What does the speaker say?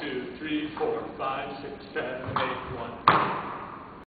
2, 3, 4, 5, 6, 7, 8, 1.